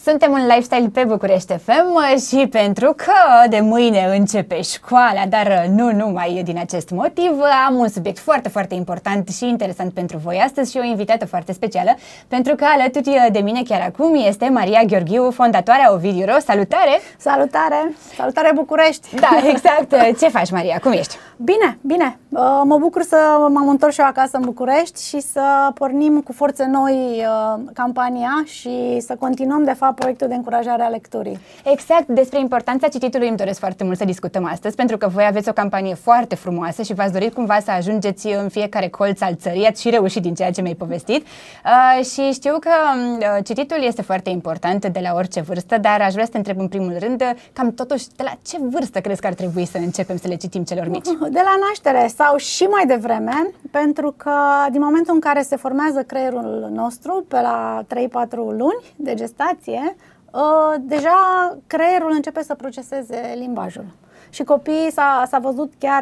Suntem în Lifestyle pe București FM și pentru că de mâine începe școala, dar nu numai din acest motiv, am un subiect foarte important și interesant pentru voi astăzi și o invitată foarte specială, pentru că alături de mine chiar acum este Maria Gheorghiu, fondatoarea Ovidiu Ro. Salutare! Salutare! Salutare București! Da, exact! Ce faci, Maria? Cum ești? Bine, bine! Mă bucur să m-am întors și eu acasă în București și să pornim cu forțe noi campania și să continuăm, de fapt, proiectul de încurajare a lecturii. Exact, despre importanța cititului îmi doresc foarte mult să discutăm astăzi, pentru că voi aveți o campanie foarte frumoasă și v-ați dorit cumva să ajungeți în fiecare colț al țării. Ați și reușit din ceea ce mi-ai povestit. Și știu că cititul este foarte important de la orice vârstă, dar aș vrea să te întreb în primul rând, cam totuși, de la ce vârstă crezi că ar trebui să începem să le citim celor mici? De la naștere sau și mai devreme, pentru că din momentul în care se formează creierul nostru, pe la 3-4 luni de gestație, deja creierul începe să proceseze limbajul. Și copiii s-a văzut chiar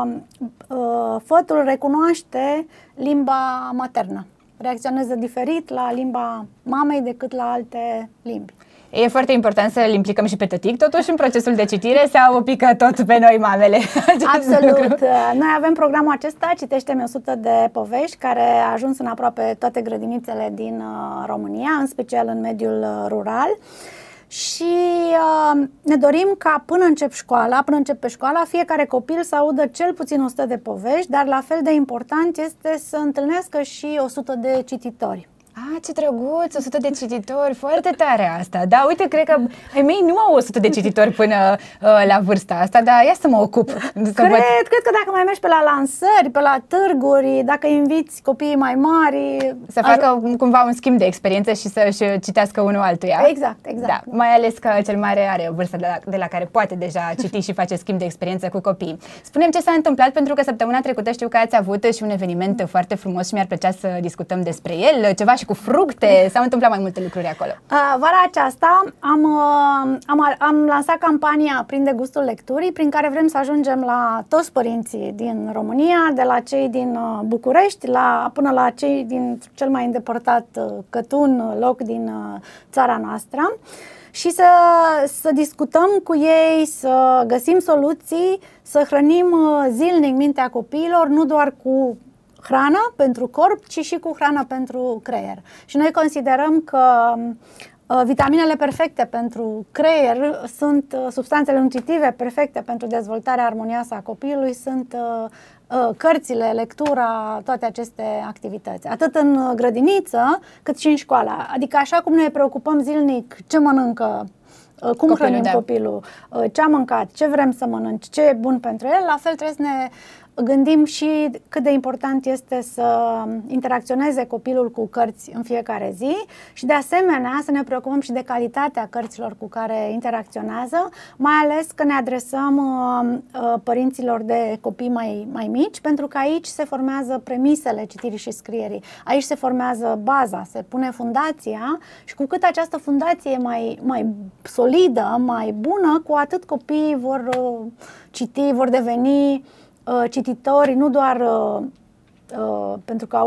fătul recunoaște limba maternă. Reacționează diferit la limba mamei decât la alte limbi. E foarte important să îl implicăm și pe tătic, totuși, în procesul de citire, sau o pică tot pe noi mamele? Absolut. Noi avem programul acesta, Citește-mi 100 de povești, care a ajuns în aproape toate grădinițele din România, în special în mediul rural. Și ne dorim ca până începe școala, fiecare copil să audă cel puțin 100 de povești, dar la fel de important este să întâlnească și 100 de cititori. Ce drăguț, 100 de cititori, foarte tare asta. Da, uite, cred că ai mei nu au 100 de cititori până la vârsta asta, dar ia să mă ocup. Cred că dacă mai mergi pe la lansări, pe la târguri, dacă inviți copiii mai mari... Să facă cumva un schimb de experiență și să-și citească unul altuia. Exact. Da, mai ales că cel mare are o vârstă de la care poate deja citi și face schimb de experiență cu copiii. Spune-mi ce s-a întâmplat, pentru că săptămâna trecută știu că ați avut și un eveniment foarte frumos și mi-ar plăcea să discutăm despre el, ceva și cu fructe, s-au întâmplat mai multe lucruri acolo. Vara aceasta am lansat campania Prinde gustul lecturii, prin care vrem să ajungem la toți părinții din România, de la cei din București până la cei din cel mai îndepărtat Cătun, loc din țara noastră, și să discutăm cu ei, să găsim soluții, să hrănim zilnic mintea copiilor, nu doar cu hrană pentru corp, ci și cu hrană pentru creier. Și noi considerăm că vitaminele perfecte pentru creier sunt substanțele nutritive perfecte pentru dezvoltarea armonioasă a copilului, sunt cărțile, lectura, toate aceste activități, atât în grădiniță cât și în școală. Adică așa cum ne preocupăm zilnic ce mănâncă, cum hrănim copilul, ce a mâncat, ce vrem să mănânci, ce e bun pentru el, la fel trebuie să ne gândim și cât de important este să interacționeze copilul cu cărți în fiecare zi și, de asemenea, să ne preocupăm și de calitatea cărților cu care interacționează, mai ales că ne adresăm părinților de copii mai mici, pentru că aici se formează premisele citirii și scrierii. Aici se formează baza, se pune fundația și cu cât această fundație e mai solidă, mai bună, cu atât copiii vor citi, vor deveni cititori, nu doar pentru că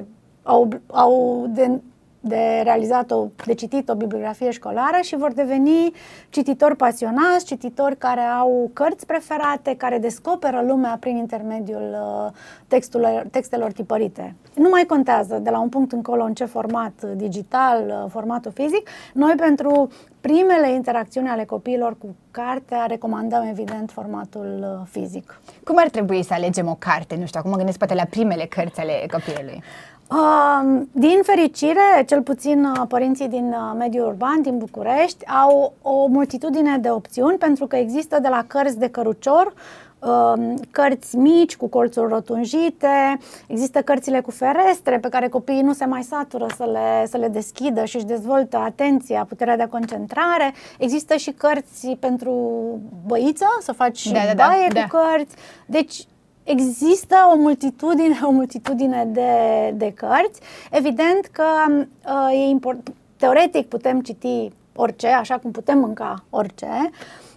au de realizat de citit o bibliografie școlară, și vor deveni cititori pasionați, cititori care au cărți preferate, care descoperă lumea prin intermediul textelor tipărite. Nu mai contează de la un punct încolo în ce format digital, formatul fizic. Noi, pentru primele interacțiuni ale copiilor cu cartea, recomandăm evident formatul fizic. Cum ar trebui să alegem o carte? Nu știu, acum mă gândesc poate la primele cărți ale copilului. Din fericire, cel puțin părinții din mediul urban, din București, au o multitudine de opțiuni, pentru că există de la cărți de cărucior, cărți mici cu colțuri rotunjite, există cărțile cu ferestre pe care copiii nu se mai satură să le deschidă și își dezvoltă atenția, puterea de concentrare. Există și cărți pentru băiță, să faci baie cu cărți. Deci există o multitudine de cărți. Evident că teoretic putem citi orice, așa cum putem mânca orice,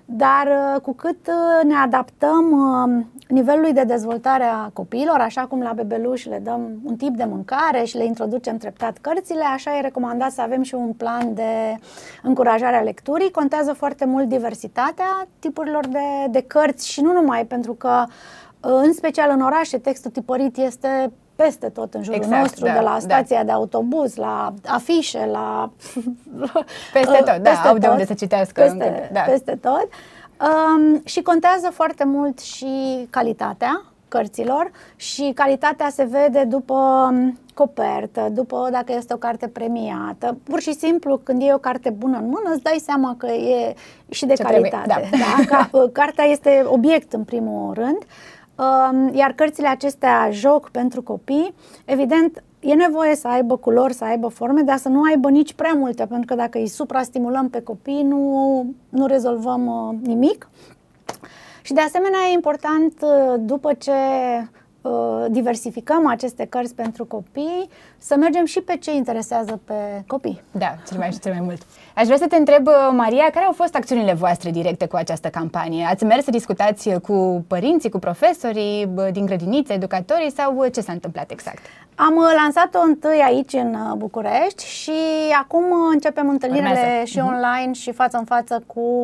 dar cu cât ne adaptăm nivelului de dezvoltare a copiilor, așa cum la bebeluși le dăm un tip de mâncare și le introducem treptat cărțile, așa e recomandat să avem și un plan de încurajare a lecturii. Contează foarte mult diversitatea tipurilor de cărți și nu numai, pentru că în special în orașe textul tipărit este peste tot în jurul nostru, de la stația de autobuz, la afișe, la... Peste tot, da, au de unde să citească. Peste tot. Și contează foarte mult și calitatea cărților și calitatea se vede după copertă, după dacă este o carte premiată. Pur și simplu, când e o carte bună în mână, îți dai seama că e și de calitate. Cartea este obiect în primul rând. Iar cărțile acestea joc pentru copii, evident, e nevoie să aibă culori, să aibă forme, dar să nu aibă nici prea multe, pentru că dacă îi suprastimulăm pe copii, nu rezolvăm nimic. Și de asemenea e important, după ce diversificăm aceste cărți pentru copii, să mergem și pe ce interesează pe copii. Da, cel mai mult. Aș vrea să te întreb, Maria, care au fost acțiunile voastre directe cu această campanie? Ați mers să discutați cu părinții, cu profesorii din grădinițe, educatorii sau ce s-a întâmplat exact? Am lansat-o întâi aici în București și acum începem întâlnirile și online și față în față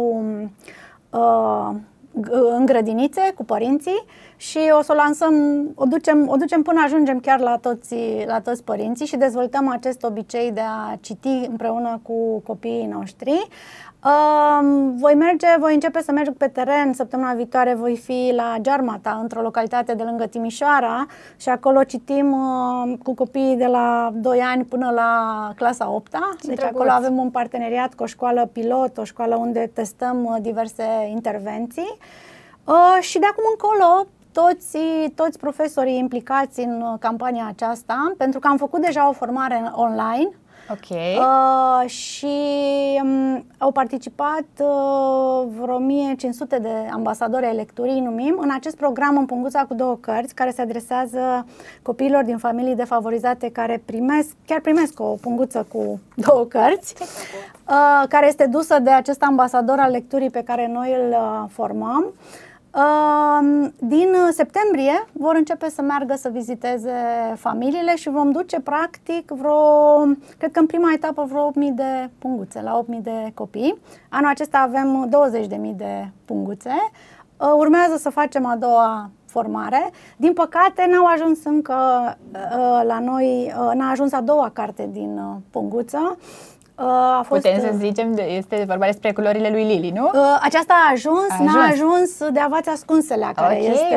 în grădinițe cu părinții și o să o lansăm, o ducem până ajungem chiar la toți părinții și dezvoltăm acest obicei de a citi împreună cu copiii noștri. Voi începe să merg pe teren. Săptămâna viitoare voi fi la Gearmata, într-o localitate de lângă Timișoara, și acolo citim cu copiii de la 2 ani până la clasa 8-a. Deci acolo avem un parteneriat cu o școală pilot, o școală unde testăm diverse intervenții. Și de acum încolo toți profesorii implicați în campania aceasta, pentru că am făcut deja o formare online. Și au participat vreo 1500 de ambasadori ai lecturii, numim, în acest program În punguța cu 2 cărți, care se adresează copiilor din familii defavorizate care primesc o punguță cu 2 cărți, care este dusă de acest ambasador al lecturii pe care noi îl formăm. Din septembrie vor începe să meargă să viziteze familiile și vom duce practic cred că în prima etapă vreo 8.000 de punguțe, la 8.000 de copii. Anul acesta avem 20.000 de punguțe. Urmează să facem a doua formare. Din păcate n-au ajuns încă la noi, n-a ajuns a doua carte din punguță. Putem să zicem, este vorba despre culorile lui Lili, nu? Aceasta a ajuns, n-a ajuns de Avați Ascunselea, care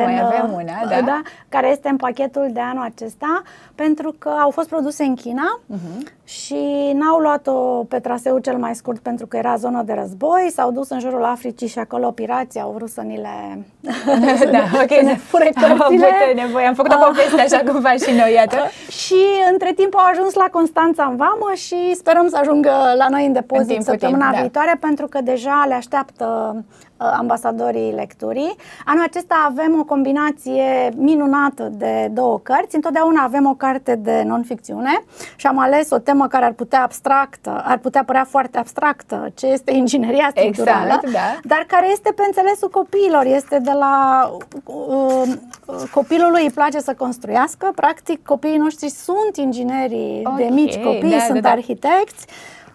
care este în pachetul de anul acesta, pentru că au fost produse în China și n-au luat-o pe traseul cel mai scurt pentru că era zonă de război, s-au dus în jurul Africii și acolo pirații au vrut să ni le fure cărțile. Am făcut o poveste așa cum faci și noi, iată. Și între timp au ajuns la Constanța în vamă și sperăm să ajungă la noi în depozit săptămâna viitoare, pentru că deja le așteaptă ambasadorii lecturii. Anul acesta avem o combinație minunată de 2 cărți. Întotdeauna avem o carte de non-ficțiune și am ales o temă care ar putea părea foarte abstractă, ce este ingineria structurală, dar care este pe înțelesul copiilor. Este de la copilului îi place să construiască. Practic, copiii noștri sunt inginerii de mici copii, sunt arhitecți.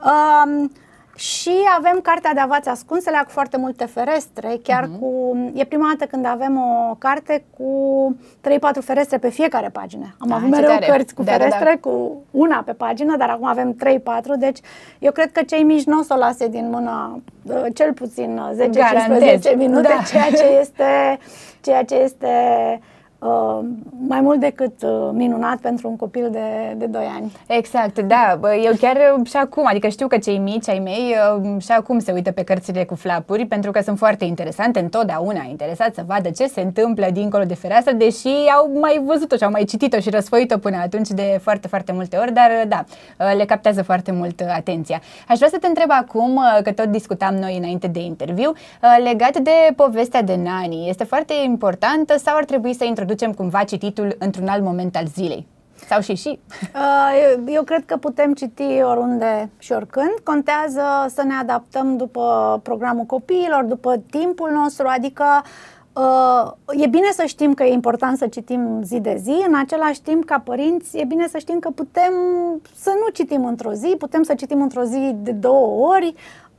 Și avem cartea de Avați Ascunselea cu foarte multe ferestre, e prima dată când avem o carte cu 3-4 ferestre pe fiecare pagină. Am avut mereu cărți cu ferestre, cu una pe pagină, dar acum avem 3-4, deci eu cred că cei mici nu o să o lase din mână cel puțin 10-15 minute, ceea ce este mai mult decât minunat pentru un copil de 2 ani. Exact, da. Eu chiar și acum, adică știu că cei mici ai mei și acum se uită pe cărțile cu flapuri, pentru că sunt foarte interesante, întotdeauna interesat să vadă ce se întâmplă dincolo de fereastră, deși au mai văzut-o și au mai citit-o și răsfoit-o până atunci de foarte, foarte multe ori, dar da, le captează foarte mult atenția. Aș vrea să te întreb acum, că tot discutam noi înainte de interviu, legat de povestea de Nani. Este foarte importantă sau ar trebui să introducem cumva cititul într-un alt moment al zilei? Sau și? Eu cred că putem citi oriunde și oricând. Contează să ne adaptăm după programul copiilor, după timpul nostru, adică e bine să știm că e important să citim zi de zi, în același timp, ca părinți, e bine să știm că putem să nu citim într-o zi, putem să citim într-o zi de 2 ori.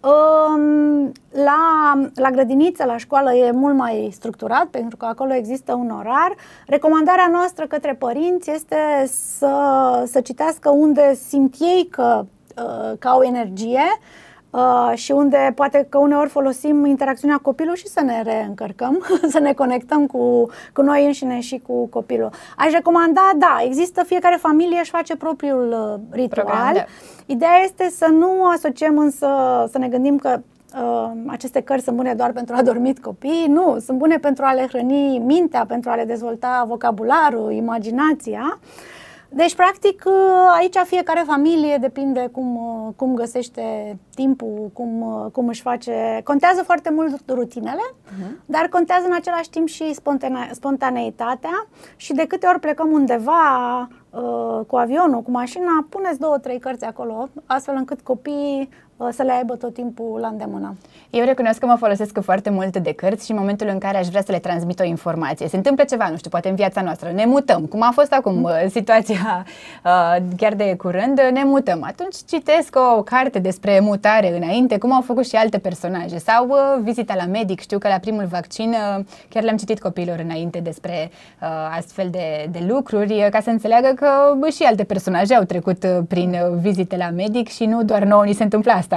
La grădiniță, la școală e mult mai structurat, pentru că acolo există un orar. Recomandarea noastră către părinți este să citească unde simt ei că au energie, și unde poate că uneori folosim interacțiunea copilului și să ne reîncărcăm, să ne conectăm cu noi înșine și cu copilul. Aș recomanda, există, fiecare familie își face propriul ritual. Program, da. Ideea este să nu asociem însă, să ne gândim că aceste cărți sunt bune doar pentru a dormi copiii. Nu, sunt bune pentru a le hrăni mintea, pentru a le dezvolta vocabularul, imaginația. Deci, practic, aici fiecare familie depinde cum găsește timpul, cum își face. Contează foarte mult rutinele, dar contează în același timp și spontaneitatea. Și de câte ori plecăm undeva cu avionul, cu mașina, puneți 2-3 cărți acolo, astfel încât copiii să le aibă tot timpul la îndemână. Eu recunosc că mă folosesc foarte mult de cărți și în momentul în care aș vrea să le transmit o informație. Se întâmplă ceva, nu știu, poate în viața noastră, ne mutăm, cum a fost acum situația chiar de curând, ne mutăm. Atunci citesc o carte despre mutare înainte, cum au făcut și alte personaje, sau vizita la medic. Știu că la primul vaccin chiar le-am citit copiilor înainte despre astfel de lucruri, ca să înțeleagă că și alte personaje au trecut prin vizite la medic și nu doar nouă ni se întâmplă asta.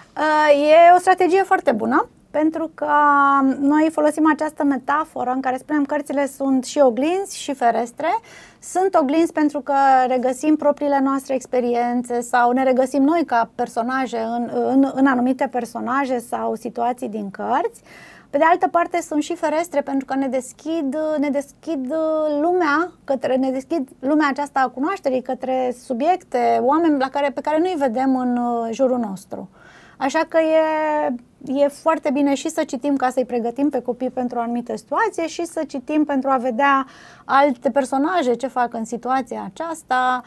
E o strategie foarte bună, pentru că noi folosim această metaforă în care spunem că cărțile sunt și oglinzi și ferestre. Sunt oglinzi pentru că regăsim propriile noastre experiențe sau ne regăsim noi ca personaje în anumite personaje sau situații din cărți. Pe de altă parte sunt și ferestre pentru că ne deschid lumea, ne deschid lumea aceasta a cunoașterii către subiecte, oameni pe care nu-i vedem în jurul nostru. Așa că e foarte bine și să citim ca să-i pregătim pe copii pentru o anumită situație și să citim pentru a vedea alte personaje ce fac în situația aceasta.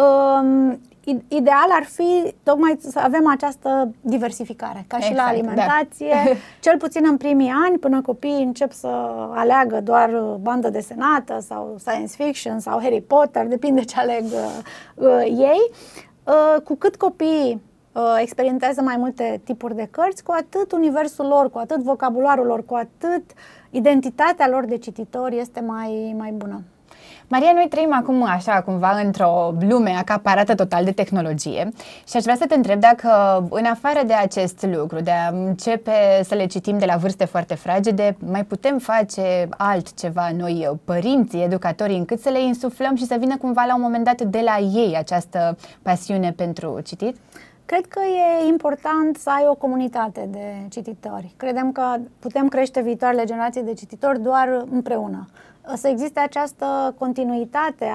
Ideal ar fi tocmai să avem această diversificare, ca și la alimentație, cel puțin în primii ani, până copiii încep să aleagă doar bandă desenată sau science fiction sau Harry Potter, depinde ce aleg ei. Cu cât copiii experimentează mai multe tipuri de cărți, cu atât universul lor, cu atât vocabularul lor, cu atât identitatea lor de cititori este mai bună. Maria, noi trăim acum așa cumva într-o lume acaparată total de tehnologie și aș vrea să te întreb dacă în afară de acest lucru, de a începe să le citim de la vârste foarte fragede, mai putem face altceva noi, părinții, educatorii, încât să le insuflăm și să vină cumva la un moment dat de la ei această pasiune pentru citit? Cred că e important să ai o comunitate de cititori. Credem că putem crește viitoarele generații de cititori doar împreună. Să existe această continuitate,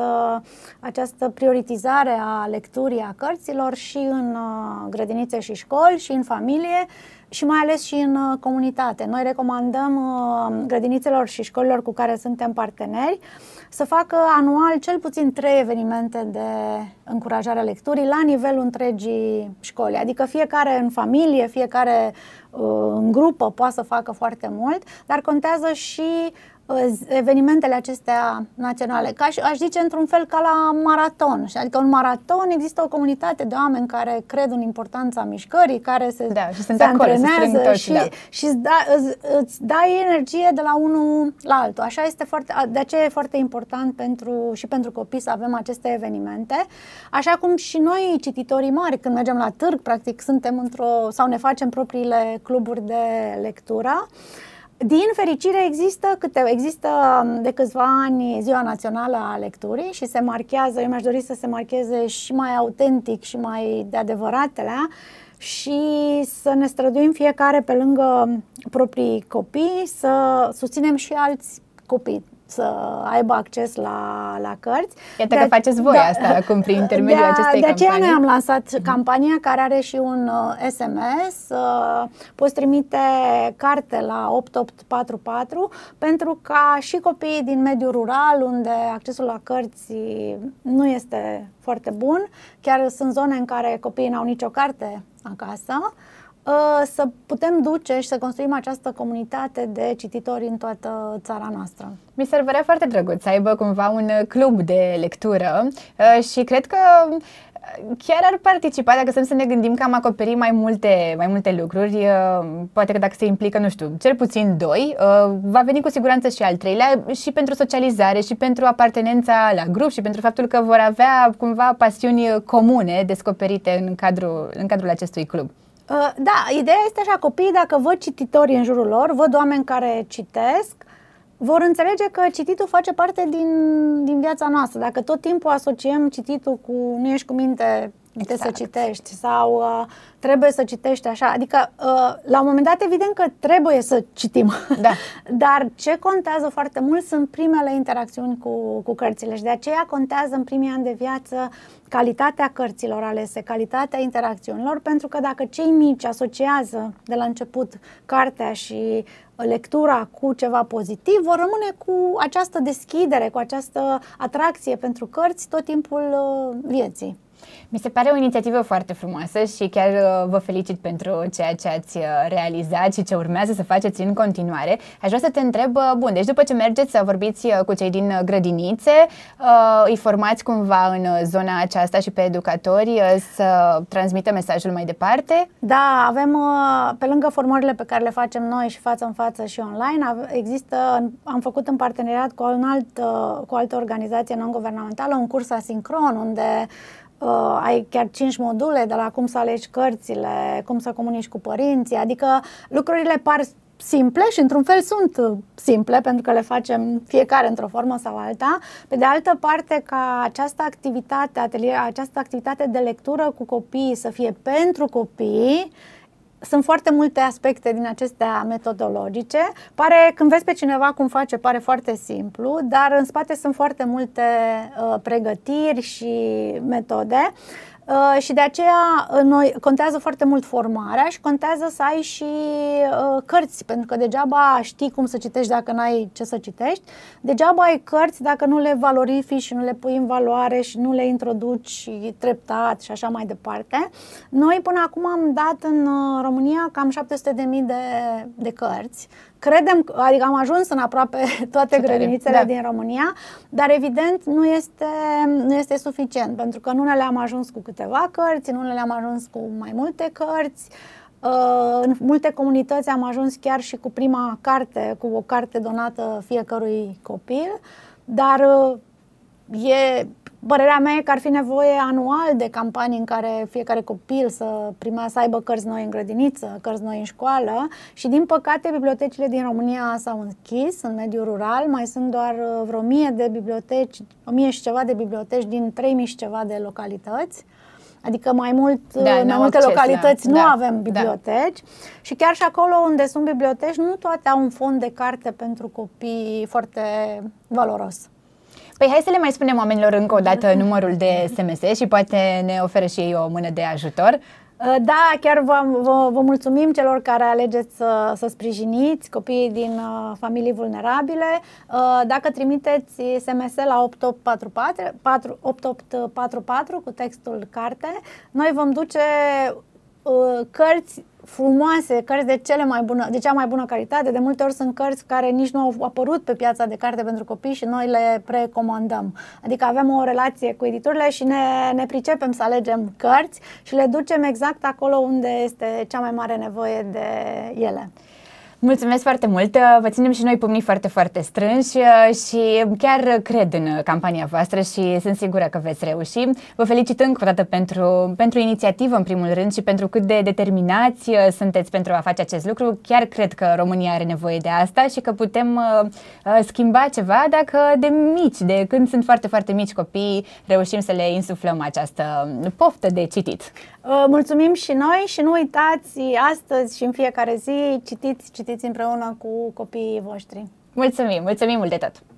această prioritizare a lecturii a cărților și în grădinițe și școli și în familie și mai ales și în comunitate. Noi recomandăm grădinițelor și școlilor cu care suntem parteneri să facă anual cel puțin 3 evenimente de încurajare a lecturii la nivelul întregii școli. Adică fiecare în familie, fiecare în grupă poate să facă foarte mult, dar contează și evenimentele acestea naționale. Aș zice într-un fel ca la maraton. Adică în maraton există o comunitate de oameni care cred în importanța mișcării, care se antrenează și îți dai energie de la unul la altul. De aceea e foarte important pentru copii să avem aceste evenimente. Așa cum și noi, cititorii mari, când mergem la târg, practic suntem sau ne facem propriile cluburi de lectură. Din fericire există de câțiva ani Ziua Națională a Lecturii și se marchează, eu mi-aș dori să se marcheze și mai autentic și mai de adevăratele și să ne străduim fiecare pe lângă proprii copii, să susținem și alți copii. să aibă acces la cărți. Iată că faceți voi asta acum prin intermediul acestei campanii. De aceea noi am lansat campania care are și un SMS. Poți trimite carte la 8844 pentru ca și copiii din mediul rural, unde accesul la cărți nu este foarte bun, chiar sunt zone în care copiii n-au nicio carte acasă, să putem duce și să construim această comunitate de cititori în toată țara noastră. Mi s-ar părea foarte drăguț să aibă cumva un club de lectură și cred că chiar ar participa, dacă să ne gândim că am acoperit mai multe lucruri, poate că dacă se implică, nu știu, cel puțin 2, va veni cu siguranță și al 3-lea, și pentru socializare, și pentru apartenența la grup, și pentru faptul că vor avea cumva pasiuni comune descoperite în cadrul acestui club. Da, ideea este așa, copiii, dacă văd cititori în jurul lor, văd oameni care citesc, vor înțelege că cititul face parte din viața noastră. Dacă tot timpul asociem cititul cu nu ești cu minte, să citești, sau trebuie să citești așa, adică la un moment dat evident că trebuie să citim, da. Dar ce contează foarte mult sunt primele interacțiuni cu cărțile și de aceea contează în primii ani de viață calitatea cărților alese, calitatea interacțiunilor, pentru că dacă cei mici asociază de la început cartea și lectura cu ceva pozitiv, vor rămâne cu această deschidere, cu această atracție pentru cărți tot timpul vieții. Mi se pare o inițiativă foarte frumoasă și chiar vă felicit pentru ceea ce ați realizat și ce urmează să faceți în continuare. Aș vrea să te întreb, bun, deci după ce mergeți să vorbiți cu cei din grădinițe, îi formați cumva în zona aceasta și pe educatori să transmită mesajul mai departe? Da, avem, pe lângă formările pe care le facem noi și față în față și online, am făcut în parteneriat cu o altă organizație non-guvernamentală un curs asincron unde ai chiar 5 module de la cum să alegi cărțile, cum să comunici cu părinții, adică lucrurile par simple și într-un fel sunt simple pentru că le facem fiecare într-o formă sau alta. Pe de altă parte, ca această activitate de lectură cu copii să fie pentru copii, sunt foarte multe aspecte din acestea metodologice. Când vezi pe cineva cum face, pare foarte simplu, dar în spate sunt foarte multe pregătiri și metode. Și de aceea contează foarte mult formarea și contează să ai și cărți, pentru că degeaba știi cum să citești dacă n-ai ce să citești, degeaba ai cărți dacă nu le valorifici și nu le pui în valoare și nu le introduci treptat și așa mai departe. Noi până acum am dat în România cam 700.000 de cărți. Credem, adică am ajuns în aproape toate grădinițele din România, dar evident nu este suficient, pentru că în unele am ajuns cu câteva cărți, în unele am ajuns cu mai multe cărți, în multe comunități am ajuns chiar și cu prima carte, cu o carte donată fiecărui copil, dar părerea mea e că ar fi nevoie anual de campanii în care fiecare copil să aibă cărți noi în grădiniță, cărți noi în școală și din păcate bibliotecile din România s-au închis în mediul rural, mai sunt doar vreo 1000 de biblioteci, 1000 și ceva de biblioteci din 3000 și ceva de localități. Adică mai multe localități nu avem biblioteci și chiar și acolo unde sunt biblioteci nu toate au un fond de carte pentru copii foarte valoros. Păi hai să le mai spunem oamenilor încă o dată numărul de SMS și poate ne oferă și ei o mână de ajutor. Da, chiar vă mulțumim celor care alegeți să sprijiniți copiii din familii vulnerabile. Dacă trimiteți SMS la 8844 cu textul carte, noi vom duce cărți frumoase, cărți de cea mai bună calitate. De multe ori sunt cărți care nici nu au apărut pe piața de carte pentru copii și noi le precomandăm. Adică avem o relație cu editurile și ne pricepem să alegem cărți și le ducem exact acolo unde este cea mai mare nevoie de ele. Mulțumesc foarte mult, vă ținem și noi pumnii foarte, foarte strânși și chiar cred în campania voastră și sunt sigură că veți reuși. Vă felicit încă o dată pentru inițiativă în primul rând și pentru cât de determinați sunteți pentru a face acest lucru. Chiar cred că România are nevoie de asta și că putem schimba ceva dacă de când sunt foarte, foarte mici copii reușim să le insuflăm această poftă de citit. Mulțumim și noi și nu uitați, astăzi și în fiecare zi citiți împreună cu copiii voștri. Mulțumim mult de tot!